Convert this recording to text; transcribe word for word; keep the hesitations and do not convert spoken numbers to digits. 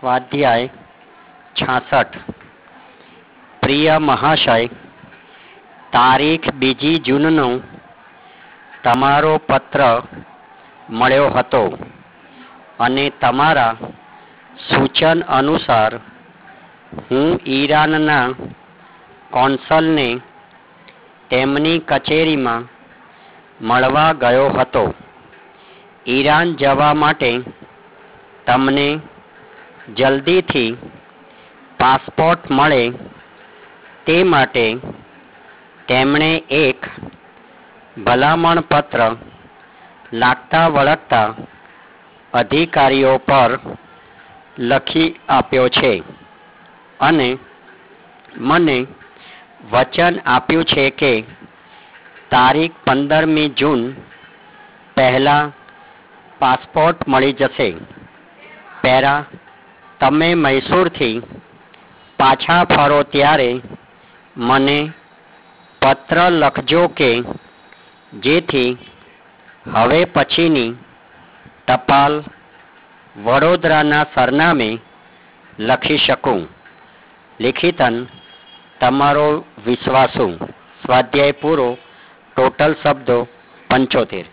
स्वाध्याय छासठ। प्रिय महाशय, तारीख बीजी जूननो तमारो पत्र मळ्यो हतो अने तमारा सूचन अनुसार हूँ ईरानना कोन्सलने तेमनी कचेरीमां मळवा गयो हतो। ईरान जवा माटे तमने जल्दीथी पासपोर्ट मळे ते माटे तेमणे एक भलामण पत्र लागता वळगता अधिकारीओ पर लखी आप्यो छे अने मने वचन आप्युं छे के तारीख पंदरमी जून पहला पासपोर्ट मळी जशे। पेरा तमे मैसूर थी पाछा फरो त्यारे मने पत्र लखजो के जेथी हवे पछीनी टपाल वडोदराना सरनामे लखी शकूं। लिखितन तमारो विश्वासु। स्वाध्याय पूरो। टोटल शब्दों पंचोतेर।